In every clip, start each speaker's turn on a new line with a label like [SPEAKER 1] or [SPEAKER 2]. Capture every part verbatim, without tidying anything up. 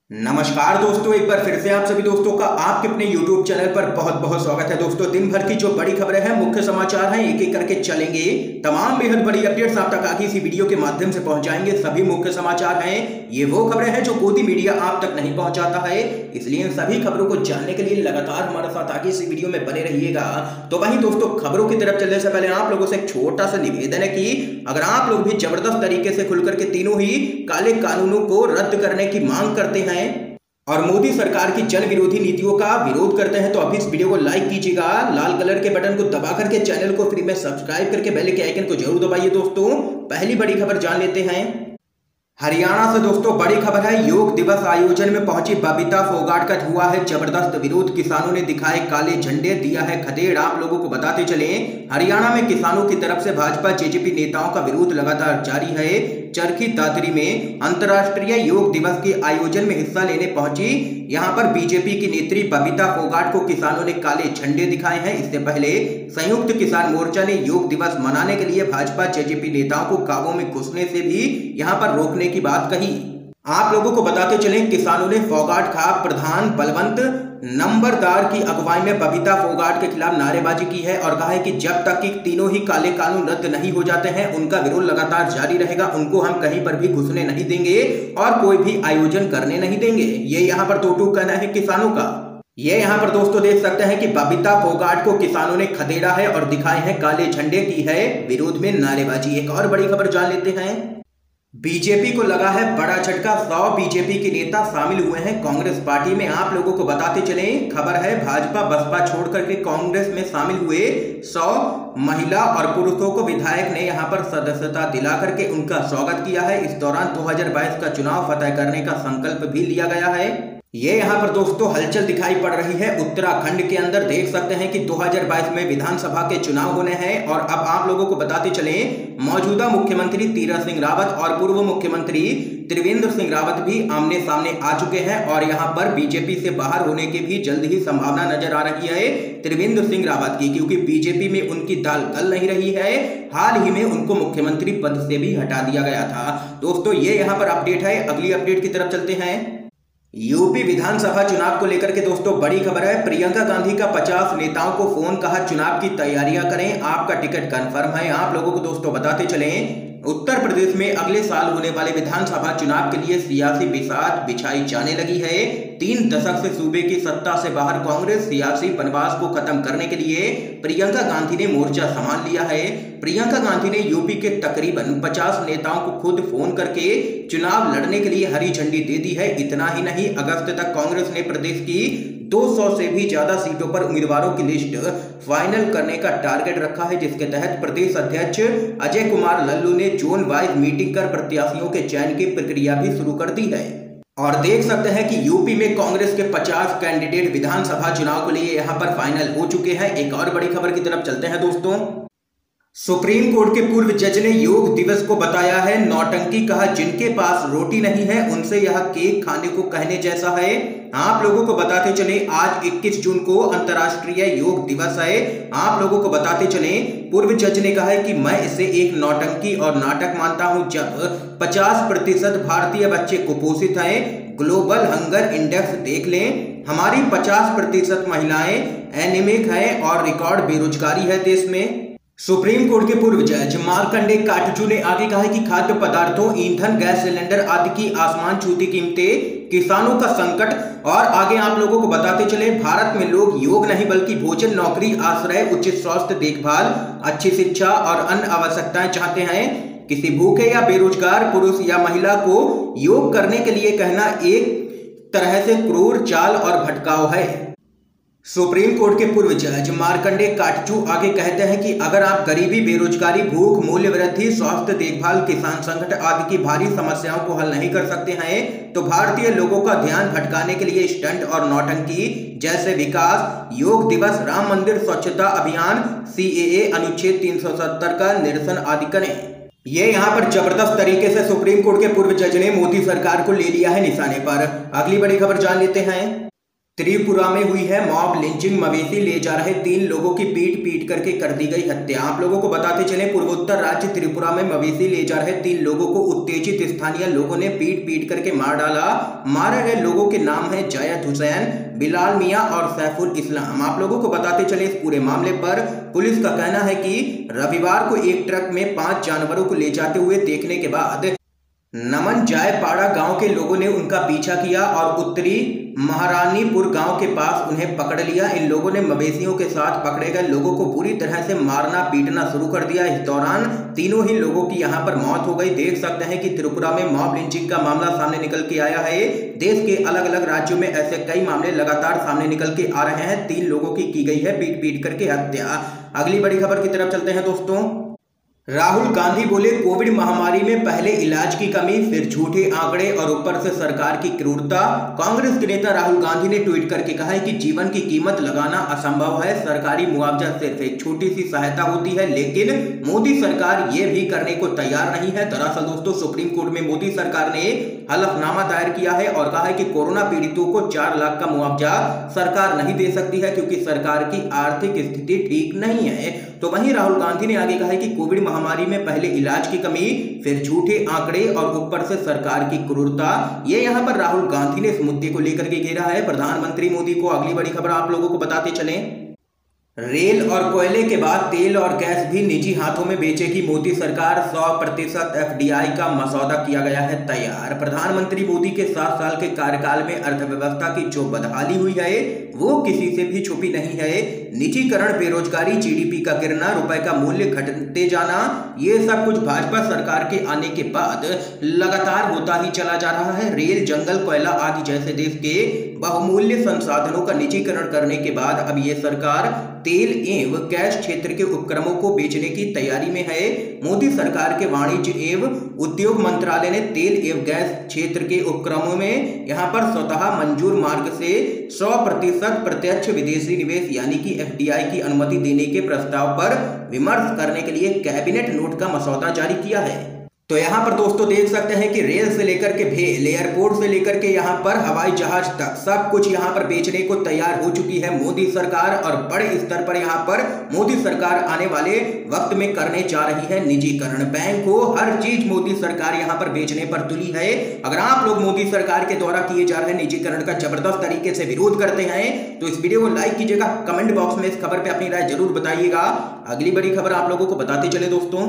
[SPEAKER 1] नमस्कार दोस्तों, एक बार फिर से आप सभी दोस्तों का आपके अपने YouTube चैनल पर बहुत बहुत स्वागत है। दोस्तों, दिन भर की जो बड़ी खबरें हैं, मुख्य समाचार हैं, एक एक करके चलेंगे। तमाम बेहद बड़ी अपडेट्स आप तक आगे इसी वीडियो के माध्यम से पहुंचाएंगे। सभी मुख्य समाचार हैं, ये वो खबरें हैं जो गोदी मीडिया आप तक नहीं पहुंचाता है, इसलिए इन सभी खबरों को जानने के लिए लगातार हमारे साथ आगे इसी वीडियो में बने रहिएगा। तो वहीं दोस्तों, खबरों की तरफ चलने से पहले आप लोगों से एक छोटा सा निवेदन है कि अगर आप लोग भी जबरदस्त तरीके से खुलकर के तीनों ही काले कानूनों को रद्द करने की मांग करते हैं और मोदी सरकार की जन विरोधी नीतियों का विरोध करते हैं, तो अभी इस वीडियो को लाइक कीजिएगा, लाल कलर के बटन को दबा करके चैनल को फ्री में सब्सक्राइब करके बेल के आइकन को जरूर दबाइए। दोस्तों, पहली बड़ी खबर जान लेते हैं। हरियाणा से दोस्तों बड़ी खबर है। योग दिवस आयोजन में पहुंची बबीता फोगाट का हुआ है जबरदस्त विरोध। किसानों ने दिखाए काले झंडे, दिया है खदेड़। आप लोगों को बताते चले, हरियाणा में किसानों की तरफ से भाजपा जेजेपी नेताओं का विरोध लगातार जारी है। चरखी दादरी में अंतर्राष्ट्रीय योग दिवस के आयोजन में हिस्सा लेने पहुंची यहां पर बीजेपी की नेत्री बबीता फोगाट को किसानों ने काले झंडे दिखाए हैं। इससे पहले संयुक्त किसान मोर्चा ने योग दिवस मनाने के लिए भाजपा जेजेपी नेताओं को काबू में घुसने से भी यहां पर रोकने की बात कही। आप लोगों को बताते चले, किसानों ने फोगाट खा प्रधान बलवंत नंबरदार की अगुवाई में बबीता फोगाट के खिलाफ नारेबाजी की है और कहा है कि जब तक कि तीनों ही काले कानून रद्द नहीं हो जाते हैं, उनका विरोध लगातार जारी रहेगा। उनको हम कहीं पर भी घुसने नहीं देंगे और कोई भी आयोजन करने नहीं देंगे। ये यहाँ पर तो कहना है किसानों का। ये यहाँ पर दोस्तों देख सकते हैं कि बबीता फोगाट को किसानों ने खदेड़ा है और दिखाए हैं काले झंडे, की है विरोध में नारेबाजी। एक और बड़ी खबर जान लेते हैं। बीजेपी को लगा है बड़ा झटका, सौ बीजेपी के नेता शामिल हुए हैं कांग्रेस पार्टी में। आप लोगों को बताते चले, खबर है भाजपा बसपा छोड़ करके कांग्रेस में शामिल हुए सौ महिला और पुरुषों को विधायक ने यहां पर सदस्यता दिला करके उनका स्वागत किया है। इस दौरान दो हज़ार बाईस का चुनाव फतह करने का संकल्प भी लिया गया है। ये यहाँ पर दोस्तों हलचल दिखाई पड़ रही है उत्तराखंड के अंदर। देख सकते हैं कि दो हज़ार बाईस में विधानसभा के चुनाव होने हैं और अब आप लोगों को बताते चले, मौजूदा मुख्यमंत्री तीरथ सिंह रावत और पूर्व मुख्यमंत्री त्रिवेंद्र सिंह रावत भी आमने सामने आ चुके हैं और यहाँ पर बीजेपी से बाहर होने की भी जल्द ही संभावना नजर आ रही है त्रिवेंद्र सिंह रावत की, क्योंकि बीजेपी में उनकी दाल गल नहीं रही है। हाल ही में उनको मुख्यमंत्री पद से भी हटा दिया गया था। दोस्तों, ये यहाँ पर अपडेट है। अगली अपडेट की तरफ चलते हैं। यूपी विधानसभा चुनाव को लेकर के दोस्तों बड़ी खबर है। प्रियंका गांधी का पचास नेताओं को फोन, कहा चुनाव की तैयारियां करें, आपका टिकट कंफर्म है। आप लोगों को दोस्तों बताते चलें, उत्तर प्रदेश में अगले साल होने वाले विधानसभा चुनाव के लिए सियासी बिसात बिछाई जाने लगी है। तीन दशक से सूबे की सत्ता से बाहर कांग्रेस सियासी वनवास को खत्म करने के लिए प्रियंका गांधी ने मोर्चा संभाल लिया है। प्रियंका गांधी ने यूपी के तकरीबन पचास नेताओं को खुद फोन करके चुनाव लड़ने के लिए हरी झंडी दे दी है। इतना ही नहीं, अगस्त तक कांग्रेस ने प्रदेश की दो सौ से भी ज्यादा सीटों पर उम्मीदवारों की लिस्ट फाइनल करने का टारगेट रखा है, जिसके तहत प्रदेश अध्यक्ष अजय कुमार लल्लू ने जोन वाइज मीटिंग कर प्रत्याशियों के चयन की प्रक्रिया भी शुरू कर दी है। और देख सकते हैं कि यूपी में कांग्रेस के पचास कैंडिडेट विधानसभा चुनाव के लिए यहां पर फाइनल हो चुके हैं। एक और बड़ी खबर की तरफ चलते हैं दोस्तों। सुप्रीम कोर्ट के पूर्व जज ने योग दिवस को बताया है नौटंकी, कहा जिनके पास रोटी नहीं है उनसे यह केक खाने को कहने जैसा है। आप लोगों को बताते चले, आज इक्कीस जून को अंतर्राष्ट्रीय योग दिवस है। आप लोगों को बताते चले, पूर्व जज ने कहा है कि मैं इसे एक नौटंकी और नाटक मानता हूं जब पचास प्रतिशत भारतीय बच्चे कुपोषित हैं। ग्लोबल हंगर इंडेक्स देख लें, हमारी पचास प्रतिशत महिलाएं एनीमिक हैं और रिकॉर्ड बेरोजगारी है देश में। सुप्रीम कोर्ट के पूर्व जज मार्कंडे काटजू ने आगे कहा है कि खाद्य पदार्थों, ईंधन, गैस सिलेंडर आदि की आसमान छूती कीमतें, किसानों का संकट। और आगे आप लोगों को बताते चले, भारत में लोग योग नहीं बल्कि भोजन, नौकरी, आश्रय, उचित स्वास्थ्य देखभाल, अच्छी शिक्षा और अन्य आवश्यकताएं चाहते हैं। किसी भूखे या बेरोजगार पुरुष या महिला को योग करने के लिए कहना एक तरह से क्रूर चाल और भटकाव है। सुप्रीम कोर्ट के पूर्व जज मार्कंडे काटजू आगे कहते हैं कि अगर आप गरीबी, बेरोजगारी, भूख, मूल्य वृद्धि, स्वास्थ्य देखभाल, किसान संकट आदि की भारी समस्याओं को हल नहीं कर सकते हैं, तो भारतीय लोगों का ध्यान भटकाने के लिए स्टंट और नौटंकी जैसे विकास, योग दिवस, राम मंदिर स्वच्छता अभियान, सीएए, अनुच्छेद तीन सौ सत्तर का निरसन आदि करें। ये यहाँ पर जबरदस्त तरीके से सुप्रीम कोर्ट के पूर्व जज ने मोदी सरकार को ले लिया है निशाने पर। अगली बड़ी खबर जान लेते हैं। त्रिपुरा में हुई है मॉब लिंचिंग। मवेशी ले जा रहे तीन लोगों की पीट पीट करके कर दी गई हत्या। आप लोगों को बताते चले, पूर्वोत्तर राज्य त्रिपुरा में मवेशी ले जा रहे तीन लोगों को उत्तेजित स्थानीय लोगों ने पीट पीट करके मार डाला। मारे गए लोगों के नाम है जयद हुसैन, बिलाल मियां और सैफुल इस्लाम। आप लोगों को बताते चले, इस पूरे मामले पर पुलिस का कहना है कि रविवार को एक ट्रक में पांच जानवरों को ले जाते हुए देखने के बाद नमन जायपाड़ा गांव के लोगों ने उनका पीछा किया और उत्तरी महारानीपुर गांव के पास उन्हें पकड़ लिया। इन लोगों ने मवेशियों के साथ पकड़े गए लोगों को बुरी तरह से मारना पीटना शुरू कर दिया। इस दौरान तीनों ही लोगों की यहां पर मौत हो गई। देख सकते हैं कि त्रिपुरा में मॉब लिंचिंग का मामला सामने निकल के आया है। देश के अलग अलग राज्यों में ऐसे कई मामले लगातार सामने निकल के आ रहे हैं। तीन लोगों की की गई है पीट पीट करके हत्या। अगली बड़ी खबर की तरफ चलते हैं दोस्तों। राहुल गांधी बोले, कोविड महामारी में पहले इलाज की कमी, फिर झूठे आंकड़े और ऊपर से सरकार की क्रूरता। कांग्रेस के नेता राहुल गांधी ने ट्वीट करके कहा है कि जीवन की कीमत लगाना असंभव है। सरकारी मुआवजा सिर्फ एक छोटी सी सहायता होती है, लेकिन मोदी सरकार ये भी करने को तैयार नहीं है। दरअसल दोस्तों, सुप्रीम कोर्ट में मोदी सरकार ने हलफनामा दायर किया है और कहा है कि कोरोना पीड़ितों को चार लाख का मुआवजा सरकार नहीं दे सकती है, क्योंकि सरकार की आर्थिक स्थिति ठीक नहीं है। तो वहीं राहुल गांधी ने आगे कहा है कि कोविड महामारी में पहले इलाज की कमी, फिर झूठे आंकड़े और ऊपर से सरकार की क्रूरता। ये यहां पर राहुल गांधी ने इस मुद्दे को लेकर के घेरा है प्रधानमंत्री मोदी को। अगली बड़ी खबर आप लोगों को बताते चलें। रेल और कोयले के बाद तेल और गैस भी निजी हाथों में बेचेगी मोदी सरकार। सौ प्रतिशत एफडीआई का मसौदा किया गया है तैयार। प्रधानमंत्री मोदी के सात साल के कार्यकाल में अर्थव्यवस्था की जो बदहाली हुई है वो किसी से भी छुपी नहीं है। निजीकरण, बेरोजगारी, जीडीपी का गिरना, रुपए का मूल्य घटते जाना, ये सब कुछ भाजपा सरकार के आने के बाद लगातार होता ही चला जा रहा है। रेल, जंगल, कोयला आदि जैसे देश के बहुमूल्य संसाधनों का निजीकरण करने के बाद अब ये सरकार तेल एवं गैस क्षेत्र के उपक्रमों को बेचने की तैयारी में है। मोदी सरकार के वाणिज्य एवं उद्योग मंत्रालय ने तेल एवं गैस क्षेत्र के उपक्रमों में यहां पर स्वतः मंजूर मार्ग से सौ प्रतिशत प्रत्यक्ष विदेशी निवेश यानी कि एफडीआई की अनुमति देने के प्रस्ताव पर विमर्श करने के लिए कैबिनेट नोट का मसौदा जारी किया है। तो यहाँ पर दोस्तों देख सकते हैं कि रेल से लेकर के भेल, एयरपोर्ट से लेकर के यहाँ पर हवाई जहाज तक सब कुछ यहाँ पर बेचने को तैयार हो चुकी है मोदी सरकार। और बड़े स्तर पर यहाँ पर मोदी सरकार आने वाले वक्त में करने जा रही है निजीकरण। बैंक हो, हर चीज मोदी सरकार यहाँ पर बेचने पर तुली है। अगर आप लोग मोदी सरकार के द्वारा किए जा रहे निजीकरण का जबरदस्त तरीके से विरोध करते हैं तो इस वीडियो को लाइक कीजिएगा, कमेंट बॉक्स में इस खबर पर अपनी राय जरूर बताइएगा। अगली बड़ी खबर आप लोगों को बताते चले दोस्तों।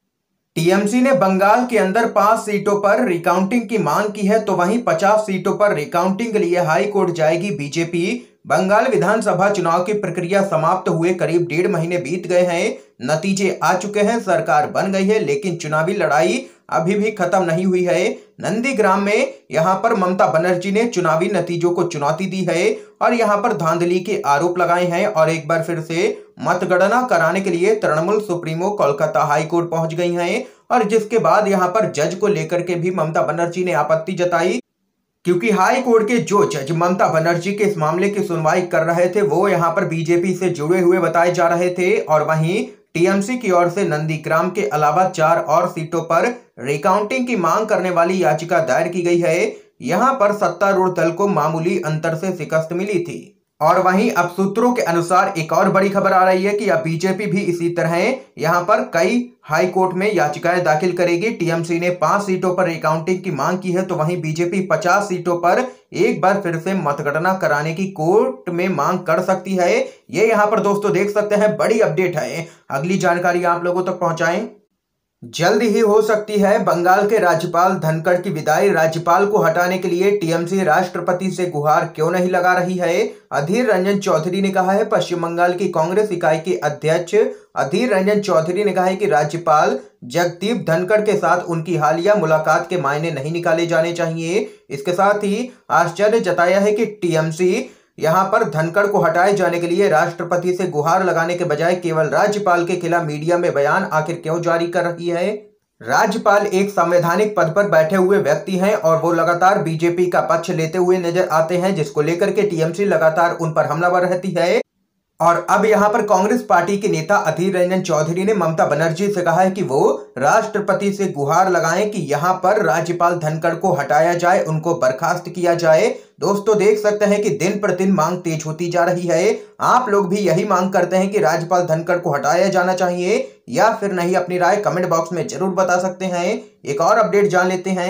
[SPEAKER 1] टीएमसी ने बंगाल के अंदर पांच सीटों पर रिकाउंटिंग की मांग की है, तो वहीं पचास सीटों पर रिकाउंटिंग के लिए हाई कोर्ट जाएगी बीजेपी। बंगाल विधानसभा चुनाव की प्रक्रिया समाप्त हुए करीब डेढ़ महीने बीत गए हैं, नतीजे आ चुके हैं, सरकार बन गई है, लेकिन चुनावी लड़ाई अभी भी खत्म नहीं हुई है। नंदीग्राम में यहां पर ममता बनर्जी ने चुनावी नतीजों को चुनौती दी है और यहां पर धांधली के आरोप लगाए हैं और एक बार फिर से मतगणना कराने के लिए Trinamool supremo Kolkata high court पहुंच गई हैं। और जिसके बाद यहां पर जज को लेकर के भी ममता बनर्जी ने आपत्ति जताई, क्योंकि हाई कोर्ट के जो जज ममता बनर्जी के इस मामले की सुनवाई कर रहे थे वो यहां पर बीजेपी से जुड़े हुए बताए जा रहे थे। और वहीं टीएमसी की ओर से नंदीग्राम के अलावा चार और सीटों पर रिकाउंटिंग की मांग करने वाली याचिका दायर की गई है। यहां पर सत्तारूढ़ दल को मामूली अंतर से शिकस्त मिली थी। और वहीं अब सूत्रों के अनुसार एक और बड़ी खबर आ रही है कि अब बीजेपी भी इसी तरह यहां पर कई हाई कोर्ट में याचिकाएं दाखिल करेगी। टीएमसी ने पांच सीटों पर रिकाउंटिंग की मांग की है, तो वहीं बीजेपी पचास सीटों पर एक बार फिर से मतगणना कराने की कोर्ट में मांग कर सकती है। ये यहां पर दोस्तों देख सकते हैं, बड़ी अपडेट है। अगली जानकारी आप लोगों तक पहुंचाएं। जल्द ही हो सकती है बंगाल के राज्यपाल धनखड़ की विदाई। राज्यपाल को हटाने के लिए टीएमसी राष्ट्रपति से गुहार क्यों नहीं लगा रही है? अधीर रंजन चौधरी ने कहा है। पश्चिम बंगाल की कांग्रेस इकाई के अध्यक्ष अधीर रंजन चौधरी ने कहा है कि राज्यपाल जगदीप धनखड़ के साथ उनकी हालिया मुलाकात के मायने नहीं निकाले जाने चाहिए। इसके साथ ही आश्चर्य जताया है कि टीएमसी यहां पर धनखड़ को हटाए जाने के लिए राष्ट्रपति से गुहार लगाने के बजाय केवल राज्यपाल के खिलाफ मीडिया में बयान आखिर क्यों जारी कर रही है? राज्यपाल एक संवैधानिक पद पर बैठे हुए व्यक्ति हैं और वो लगातार बीजेपी का पक्ष लेते हुए नजर आते हैं, जिसको लेकर के टीएमसी लगातार उन पर हमलावर रहती है। और अब यहाँ पर कांग्रेस पार्टी के नेता अधीर रंजन चौधरी ने ममता बनर्जी से कहा है कि वो राष्ट्रपति से गुहार लगाएं कि यहाँ पर राज्यपाल धनखड़ को हटाया जाए, उनको बर्खास्त किया जाए। दोस्तों देख सकते हैं कि दिन प्रतिदिन मांग तेज होती जा रही है। आप लोग भी यही मांग करते हैं कि राज्यपाल धनखड़ को हटाया जाना चाहिए या फिर नहीं? अपनी राय कमेंट बॉक्स में जरूर बता सकते हैं। एक और अपडेट जान लेते हैं।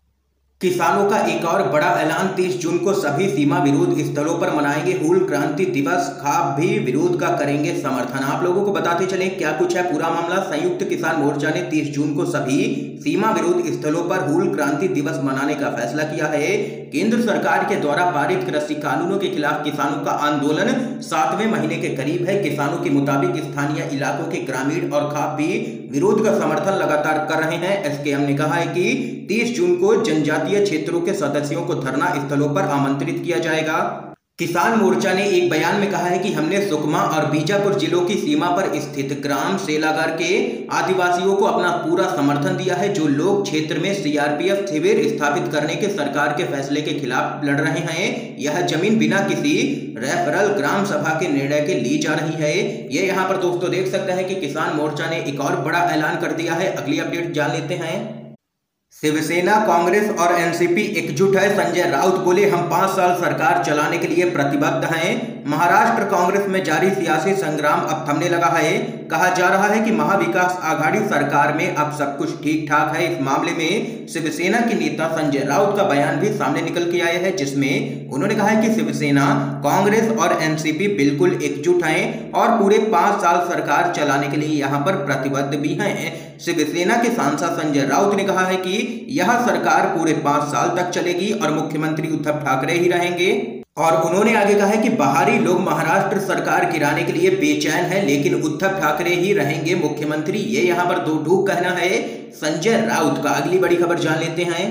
[SPEAKER 1] किसानों का एक और बड़ा ऐलान, तीस जून को सभी सीमा विरोध स्थलों पर मनाएंगे हूल क्रांति दिवस, खाप भी विरोध का करेंगे समर्थन। आप लोगों को बताते चलें क्या कुछ है पूरा मामला। संयुक्त किसान मोर्चा ने तीस जून को सभी सीमा विरोध स्थलों पर हूल क्रांति दिवस मनाने का फैसला किया है। केंद्र सरकार के द्वारा पारित कृषि कानूनों के खिलाफ किसानों का आंदोलन सातवें महीने के करीब है। किसानों के मुताबिक स्थानीय इलाकों के ग्रामीण और खाप भी विरोध का समर्थन लगातार कर रहे हैं। एसकेएम ने कहा है कि तीस जून को जनजातीय क्षेत्रों के सदस्यों को धरना स्थलों पर आमंत्रित किया जाएगा। किसान मोर्चा ने एक बयान में कहा है कि हमने सुकमा और बीजापुर जिलों की सीमा पर स्थित ग्राम सेलागर के आदिवासियों को अपना पूरा समर्थन दिया है, जो लोग क्षेत्र में सीआरपीएफ शिविर स्थापित करने के सरकार के फैसले के खिलाफ लड़ रहे हैं। यह जमीन बिना किसी रेफरल ग्राम सभा के निर्णय के ली जा रही है। ये यहाँ पर दोस्तों देख सकते हैं कि किसान मोर्चा ने एक और बड़ा ऐलान कर दिया है। अगली अपडेट जान लेते हैं। शिवसेना, कांग्रेस और एनसीपी एकजुट है, संजय राउत बोले हम पांच साल सरकार चलाने के लिए प्रतिबद्ध हैं। महाराष्ट्र कांग्रेस में जारी सियासी संग्राम अब थमने लगा है। कहा जा रहा है कि महाविकास आघाड़ी सरकार में अब सब कुछ ठीक ठाक है। इस मामले में शिवसेना के नेता संजय राउत का बयान भी सामने निकल के आया है, जिसमें उन्होंने कहा है कि शिवसेना, कांग्रेस और एनसीपी बिल्कुल एकजुट हैं और पूरे पांच साल सरकार चलाने के लिए यहाँ पर प्रतिबद्ध भी हैं। शिवसेना के सांसद संजय राउत ने कहा है कि यह सरकार पूरे पांच साल तक चलेगी और मुख्यमंत्री उद्धव ठाकरे ही रहेंगे। और उन्होंने आगे कहा है कि बाहरी लोग महाराष्ट्र सरकार गिराने के लिए बेचैन है, लेकिन उद्धव ठाकरे ही रहेंगे मुख्यमंत्री। ये यहाँ पर दो टूक कहना है संजय राउत का। अगली बड़ी खबर जान लेते हैं।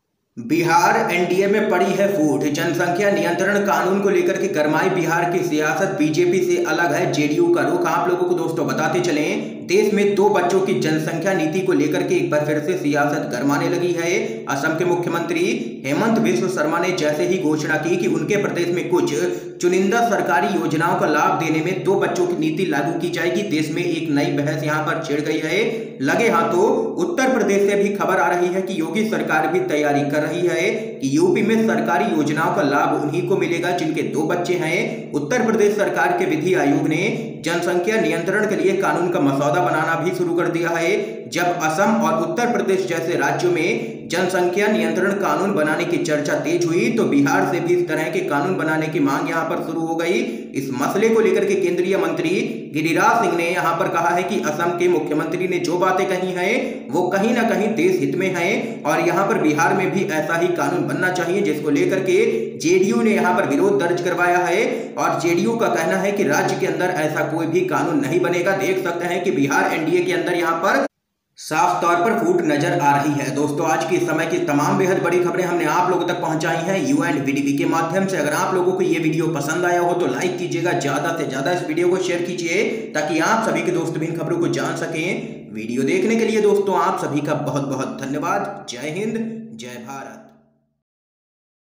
[SPEAKER 1] बिहार एनडीए में पड़ी है फूट, जनसंख्या नियंत्रण कानून को लेकर के गरमाई बिहार की सियासत, बीजेपी से अलग है जेडीयू का रुख। आप लोगों को दोस्तों बताते चलें, देश में दो बच्चों की जनसंख्या नीति को लेकर के एक बार फिर से सियासत गरमाने लगी है। असम के मुख्यमंत्री हेमंत बिस्व शर्मा ने जैसे ही घोषणा की कि उनके प्रदेश में कुछ चुनिंदा सरकारी योजनाओं का लाभ देने में दो बच्चों की नीति लागू की जाएगी, देश में एक नई बहस यहां पर छिड़ गई है। लगे हाथों उत्तर प्रदेश से भी खबर आ रही है कि योगी सरकार भी तैयारी कर रही है कि यूपी में सरकारी योजनाओं का लाभ उन्हीं को मिलेगा जिनके दो बच्चे हैं। उत्तर प्रदेश सरकार के विधि आयोग ने जनसंख्या नियंत्रण के लिए कानून का मसौदा बनाना भी शुरू कर दिया है। जब असम और उत्तर प्रदेश जैसे राज्यों में जनसंख्या नियंत्रण कानून बनाने की चर्चा तेज हुई, तो बिहार से भी इस तरह के कानून बनाने की मांग यहां पर शुरू हो गई। इस मसले को लेकर के केंद्रीय मंत्री गिरिराज सिंह ने यहां पर कहा है कि असम के मुख्यमंत्री ने जो बातें कही हैं वो कहीं ना कहीं देश हित में हैं और यहां पर बिहार में भी ऐसा ही कानून बनना चाहिए, जिसको लेकर के जेडीयू ने यहां पर विरोध दर्ज करवाया है। और जेडीयू का कहना है कि राज्य के अंदर ऐसा कोई भी कानून नहीं बनेगा। देख सकते हैं कि बिहार एनडीए के अंदर यहां पर साफ तौर पर फूट नजर आ रही है। दोस्तों आज की समय की तमाम बेहद बड़ी खबरें हमने आप लोगों तक पहुंचाई हैं यू एंड वीडीवी के माध्यम से। अगर आप लोगों को ये वीडियो पसंद आया हो तो लाइक कीजिएगा, ज्यादा से ज्यादा इस वीडियो को शेयर कीजिए ताकि आप सभी के दोस्त भी इन खबरों को जान सकें। वीडियो देखने के लिए दोस्तों आप सभी का बहुत बहुत धन्यवाद। जय हिंद, जय भारत।